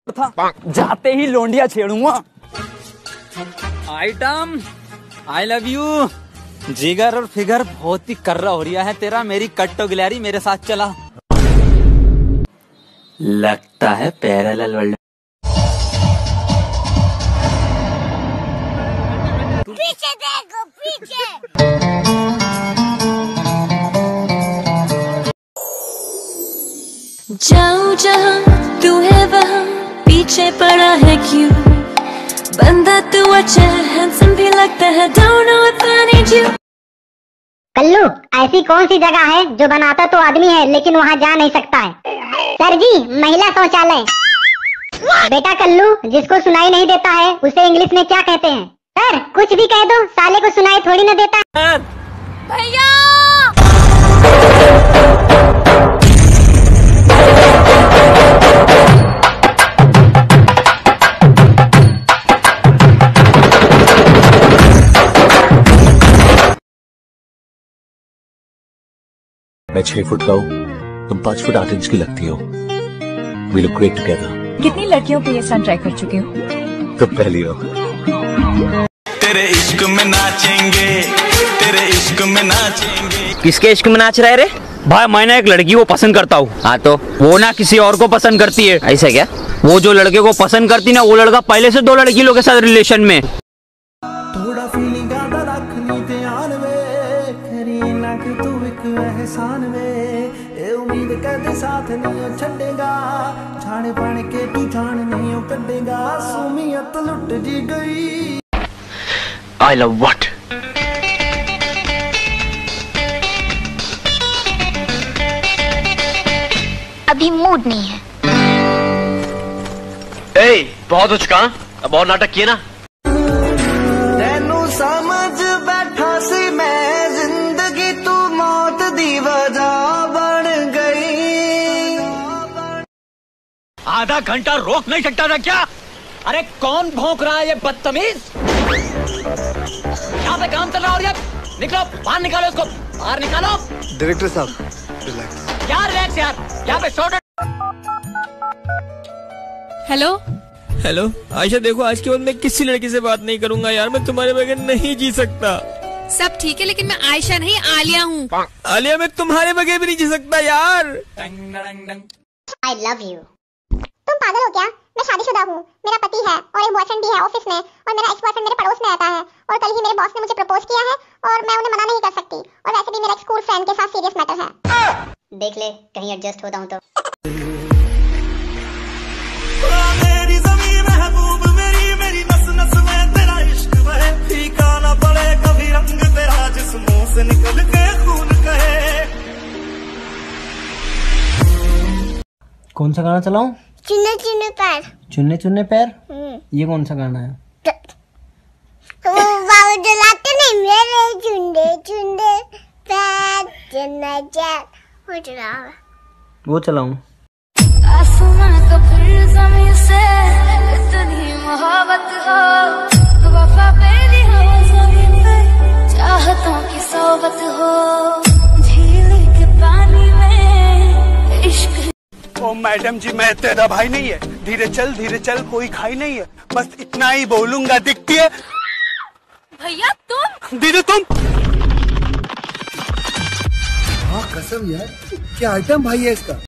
था जाते ही लोंडिया छेड़ूंगा। Item I love you. जिगर और फिगर बहुत ही कर्रा हो रहा है तेरा। मेरी कट्टो गिलहरी मेरे साथ चला। लगता है पैरेलल वर्ल्ड। पीछे देखो पीछे। जाऊं जहां तू है वहां पीछे पड़ा है क्यों? बंदा तू अच्छा है, हैंडसम भी लगता है, don't know if I need you। Kullu, ऐसी कौन सी जगह है जो बनाता तो आदमी है लेकिन वहाँ जा नहीं सकता है? सर जी, महिला शौचालय। बेटा कल्लू, जिसको सुनाई नहीं देता है उसे इंग्लिश में क्या कहते हैं? सर कुछ भी कह दो, साले को सुनाई थोड़ी ना देता है। भैया मैं 6 फुट का हूँ, तुम 5 फुट 8 इंच की लगती हो। We look great together। कितनी लड़कियों पे ये सन ट्राई कर चुके हो? तुम पहली हो। तेरे इश्क में नाचेंगे, तेरे इश्क में नाचेंगे। किसके इश्क में नाच रहे रे? भाई मैंने एक लड़की को पसंद करता हूँ। हाँ तो वो ना किसी और को पसंद करती है। ऐसा क्या? वो जो लड़के को पसंद करती ना, वो लड़का पहले से 2 लड़की लोगों के साथ रिलेशन में। थोड़ा फीलिंग आदा रखनी ध्यान में, खरी ना कि तू एक एहसान में। ए उम्मीद कदे साथ नहीं छड़ेगा, छाने पाने के तू जान नहीं कटेगा। सुमियत लुट जी गई। I love what? अभी मूड नहीं है। बहुत हो चुका, अब और नाटक किए ना। तेनू समझ बैठा सी मैं, जिंदगी तू मौत दी वजह बन गई। आधा घंटा रोक नहीं सकता था क्या? अरे कौन भौंक रहा है ये बदतमीज? यहाँ पे काम चल रहा है और ये निकलो बाहर, निकालो इसको बाहर निकालो। डायरेक्टर साहब रिलैक्स। यार रिलैक्स यार, यहाँ पे शॉर्ट। हेलो हेलो आयशा, देखो आज के बाद मैं किसी लड़की से बात नहीं करूंगा यार। मैं तुम्हारे बगैर नहीं जी सकता। सब ठीक है लेकिन मैं आयशा नहीं आलिया हूँ। आलिया, मैं तुम्हारे बगैर भी नहीं जी सकता यार। I love you। तुम पागल हो क्या? मैं शादीशुदा हूँ, मेरा पति है और एक बॉयफ्रेंड भी है ऑफिस में, और मेरा एक्स बॉयफ्रेंड मेरे पड़ोस में रहता है, और कल ही मेरे बॉस ने मुझे प्रपोज किया है और मैं उन्हें मना नहीं कर सकती। और वैसे भी मेरा एक स्कूल फ्रेंड के साथ सीरियस मैटर है। देख ले कहीं एडजस्ट होता हूँ तो। मेरी ज़मीं महबूब मेरी, मेरी नस नस में तेरा इश्क बहे। फीका ना पड़े कभी रंग तेरा, जिस मुंह से निकल के खून कहे। कौन सा गाना चलाऊं? चुन्ने चुन्ने पैर। चुन्ने चुन्ने पैर? ये कौन सा गाना है? बाबू जलाते नहीं मेरे चुन्ने चुन्ने पैर, चुन्ना चैन हो चला। वो चलाऊं? आसमां का फिर ज़मीन से इतनी मोहब्बत हो, वफा मेरी हो ज़मीन पे, चाहतों की सोबत हो, झील के पानी में इश्क। ओ मैडम जी, मैं तेरा भाई नहीं है। धीरे चल कोई खाई नहीं है। बस इतना ही बोलूंगा, दिखती है। भैया तुम? दीदी तुम? हाँ कसम यार, क्या आइटम भाई है इसका।